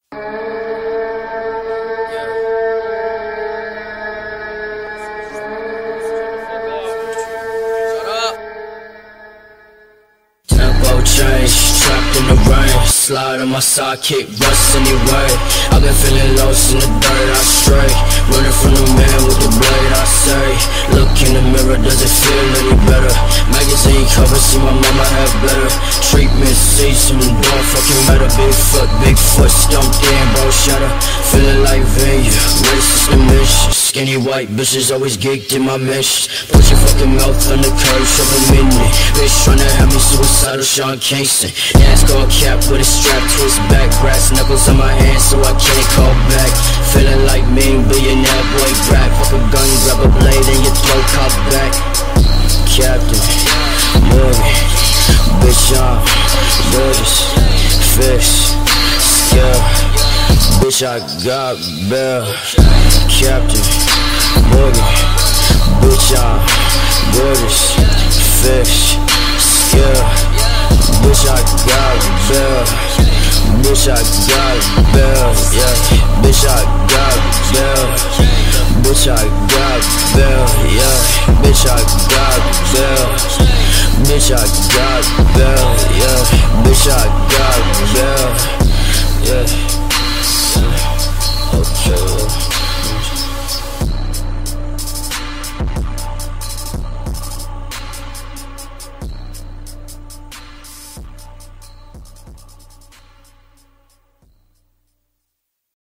Tempo change, trapped in the rain. Slide on my sidekick, rust anyway. I've been feeling lost in the dirt, I stray. Running from the man with the blade, I say. Look in the mirror, does it feel any better? Magazine cover, see my mama have better. Treatment, see some don't fucking matter. Big foot, stumped in, bro, shatter. Feeling like venue, racist and mission. Skinny white bitches always geeked in my mission. Put your fucking mouth on the curb, shove a minute. Bitch tryna have me suicidal, Sean Kingston. NASCAR cap with a strap to his back. Brass knuckles on my hands so I can't call back. Feeling like mean billionaire boy brat. Fuck a gun, grab a blade and your throat cop back. Captain Morgan, bitch I'm gorgeous, fix, skill. Bitch I got bail. Captain Morgan, bitch I'm gorgeous, fix, skill. Bitch I got bail. Bitch I got bail. Yeah. Bitch I got bail. Bitch I got bail. Yeah. Bitch I got bail. Bitch I got bail. Yeah. Bitch I got bail. Yeah. Okay.